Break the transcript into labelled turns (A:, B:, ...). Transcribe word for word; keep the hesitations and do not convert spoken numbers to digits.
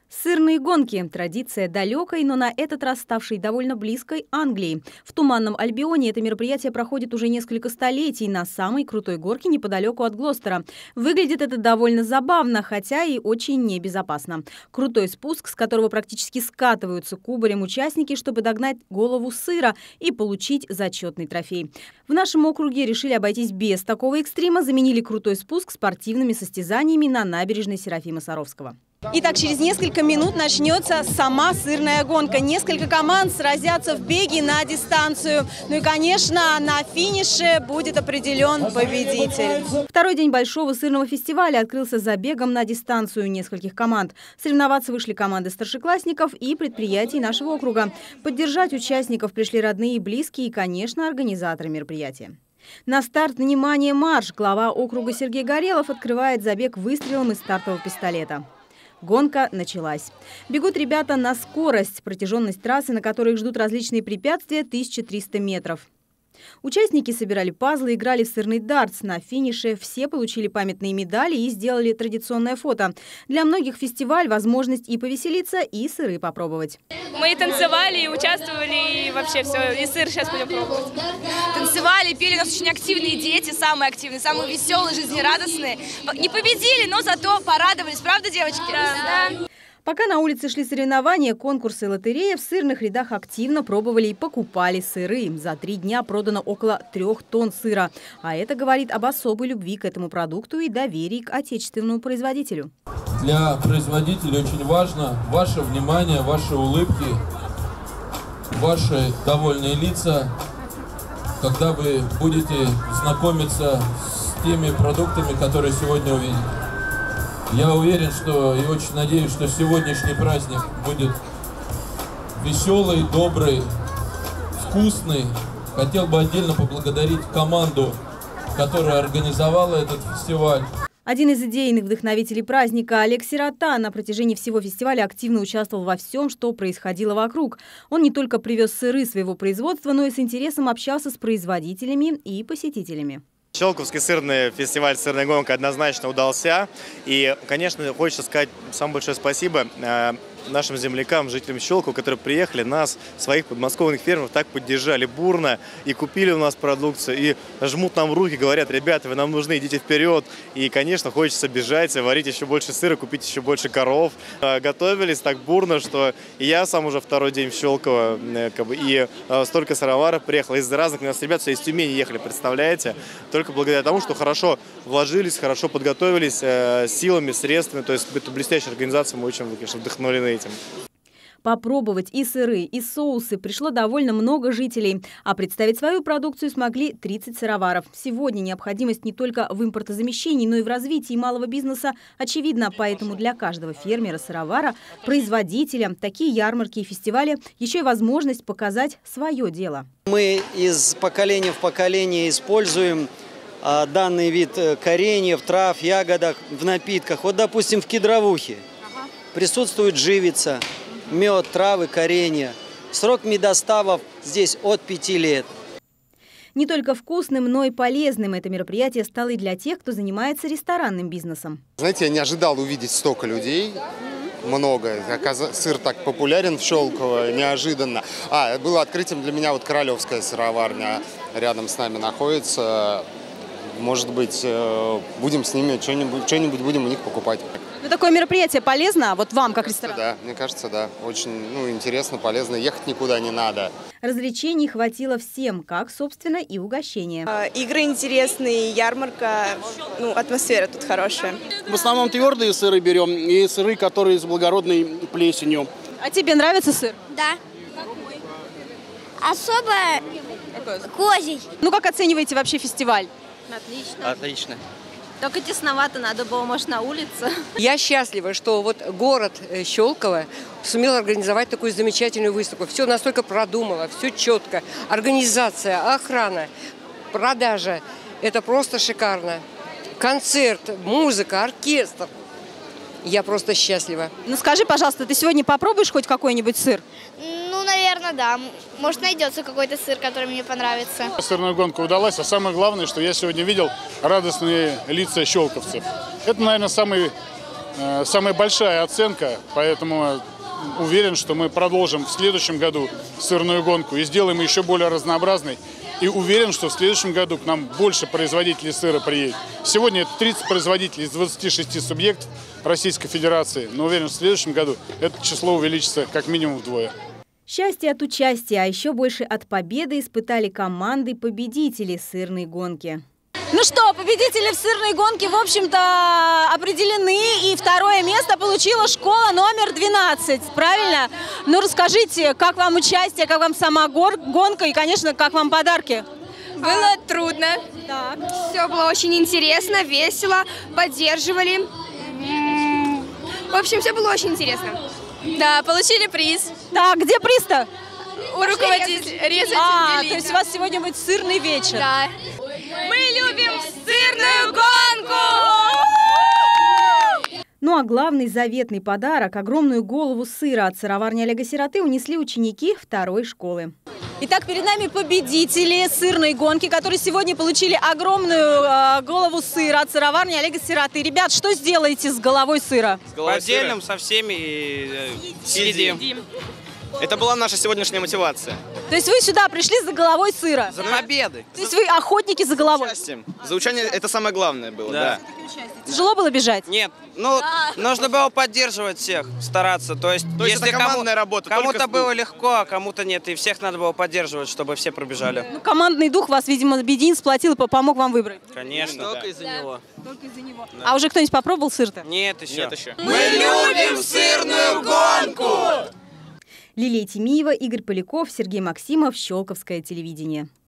A: Сырные гонки – традиция далекой, но на этот раз ставшей довольно близкой Англии. В Туманном Альбионе это мероприятие проходит уже несколько столетий на самой крутой горке неподалеку от Глостера. Выглядит это довольно забавно, хотя и очень небезопасно. Крутой спуск, с которого практически скатываются кубарем участники, чтобы догнать голову сыра и получить зачетный трофей. В нашем округе решили обойтись без такого экстрима, заменили крутой спуск спортивными состязаниями на набережной Серафима Саровского. Итак, через несколько минут начнется сама сырная гонка. Несколько команд сразятся в беге на дистанцию. Ну и, конечно, на финише будет определен победитель. Второй день большого сырного фестиваля открылся забегом на дистанцию нескольких команд. Соревноваться вышли команды старшеклассников и предприятий нашего округа. Поддержать участников пришли родные и близкие и, конечно, организаторы мероприятия. На старт, внимание, марш! Глава округа Сергей Горелов открывает забег выстрелом из стартового пистолета. Гонка началась. Бегут ребята на скорость. Протяженность трассы, на которой их ждут различные препятствия, тысяча триста метров. Участники собирали пазлы, играли в сырный дартс. На финише все получили памятные медали и сделали традиционное фото. Для многих фестиваль – возможность и повеселиться, и сыры попробовать.
B: Мы и танцевали, и участвовали, и вообще все. И сыр сейчас будем пробовать.
C: Танцевали, пели. У нас очень активные дети, самые активные, самые веселые, жизнерадостные. Не победили, но зато порадовались. Правда, девочки?
B: Да. Да.
A: Пока на улице шли соревнования, конкурсы и лотереи, в сырных рядах активно пробовали и покупали сыры. За три дня продано около трех тонн сыра. А это говорит об особой любви к этому продукту и доверии к отечественному производителю.
D: Для производителей очень важно ваше внимание, ваши улыбки, ваши довольные лица, когда вы будете знакомиться с теми продуктами, которые сегодня увидите. Я уверен, что и очень надеюсь, что сегодняшний праздник будет веселый, добрый, вкусный. Хотел бы отдельно поблагодарить команду, которая организовала этот фестиваль.
A: Один из идейных вдохновителей праздника, Олег Сирота, на протяжении всего фестиваля активно участвовал во всем, что происходило вокруг. Он не только привез сыры своего производства, но и с интересом общался с производителями и посетителями.
E: Щелковский сырный фестиваль «Сырная гонка» однозначно удался. И, конечно, хочется сказать самое большое спасибо нашим землякам, жителям Щелкова, которые приехали, нас, своих подмосковных фермеров, так поддержали бурно и купили у нас продукцию, и жмут нам в руки, говорят: ребята, вы нам нужны, идите вперед. И, конечно, хочется бежать, варить еще больше сыра, купить еще больше коров. Готовились так бурно, что и я сам уже второй день в Щелково, как бы, и столько сыроваров приехало из разных, у нас ребята из Тюмени ехали, представляете? Только благодаря тому, что хорошо вложились, хорошо подготовились силами, средствами, то есть это блестящая организация, мы очень, конечно, вдохновлены этим.
A: Попробовать и сыры, и соусы пришло довольно много жителей, а представить свою продукцию смогли тридцать сыроваров. Сегодня необходимость не только в импортозамещении, но и в развитии малого бизнеса очевидна, поэтому для каждого фермера-сыровара, производителя, такие ярмарки и фестивали еще и возможность показать свое дело.
F: Мы из поколения в поколение используем а, данный вид кореньев, трав, ягодок в напитках. Вот, допустим, в кедровухе присутствует живица, мед, травы, коренья. Срок медоставов здесь от пяти лет.
A: Не только вкусным, но и полезным это мероприятие стало и для тех, кто занимается ресторанным бизнесом.
G: Знаете, я не ожидал увидеть столько людей. Много. Сыр так популярен в Щелково, неожиданно. А, было открытием для меня вот Королевская сыроварня. Рядом с нами находится. Может быть, будем с ними что-нибудь, что-нибудь будем у них покупать.
A: Ну, такое мероприятие полезно, вот вам как ресторан?
G: Да, мне кажется, да. Очень ну, интересно, полезно. Ехать никуда не надо.
A: Развлечений хватило всем, как, собственно, и угощения.
H: Игры интересные, ярмарка, ну, атмосфера тут хорошая.
I: В основном твердые сыры берем и сыры, которые с благородной плесенью.
A: А тебе нравится сыр?
J: Да. Какой? Особо козий.
A: Ну, как оцениваете вообще фестиваль?
K: Отлично.
F: Отлично.
K: Только тесновато, надо было, может, на улице.
L: Я счастлива, что вот город Щелково сумел организовать такую замечательную выставку. Все настолько продумано, все четко. Организация, охрана, продажа. Это просто шикарно. Концерт, музыка, оркестр. Я просто счастлива.
A: Ну скажи, пожалуйста, ты сегодня попробуешь хоть какой-нибудь сыр?
J: Ну, наверное, да. Может, найдется какой-то сыр, который мне понравится.
M: Сырная гонка удалась, а самое главное, что я сегодня видел радостные лица щелковцев. Это, наверное, самый э, самая большая оценка, поэтому уверен, что мы продолжим в следующем году сырную гонку и сделаем еще более разнообразной. И уверен, что в следующем году к нам больше производителей сыра приедет. Сегодня это тридцать производителей из двадцати шести субъектов Российской Федерации. Но уверен, что в следующем году это число увеличится как минимум вдвое.
A: Счастье от участия, а еще больше от победы испытали команды-победителей сырной гонки.
N: Ну что, победители в сырной гонке, в общем-то, определены. И второе место получила школа номер двенадцать. Правильно? Ну, расскажите, как вам участие, как вам сама гонка и, конечно, как вам подарки?
C: Было трудно.
N: Так.
C: Все было очень интересно, весело, поддерживали. В общем, все было очень интересно.
B: Да, получили приз.
N: Так, где приз-то?
B: У руководителя. Резать,
N: А,
B: делить.
N: то есть у вас сегодня будет сырный вечер.
B: Да.
C: Мы любим сырную гонку!
A: Ну а главный заветный подарок – огромную голову сыра от сыроварни Олега Сироты унесли ученики второй школы.
N: Итак, перед нами победители сырной гонки, которые сегодня получили огромную э, голову сыра от сыроварни Олега Сироты. Ребят, что сделаете с головой сыра?
O: Поделим со всеми и э, съедим. Это была наша сегодняшняя мотивация.
N: То есть вы сюда пришли за головой сыра?
O: За победой.
N: То есть вы охотники за головой?
O: За участие это самое главное было, да.
N: Тяжело было бежать?
O: Нет, ну, нужно было поддерживать всех, стараться. То есть,
E: То есть
O: если
E: это командная работа, только
O: кому-то
E: с-
O: было легко, а кому-то нет. И всех надо было поддерживать, чтобы все пробежали.
N: Ну, командный дух вас, видимо, объединил, сплотил и помог вам выбрать.
O: Конечно,
E: Только
O: да.
E: из-за него.
N: Только из-за него. А уже кто-нибудь попробовал сыр-то?
O: Нет еще.
E: Нет еще.
O: Мы любим сырную гонку!
A: Лилия Тимиева, Игорь Поляков, Сергей Максимов, Щелковское телевидение.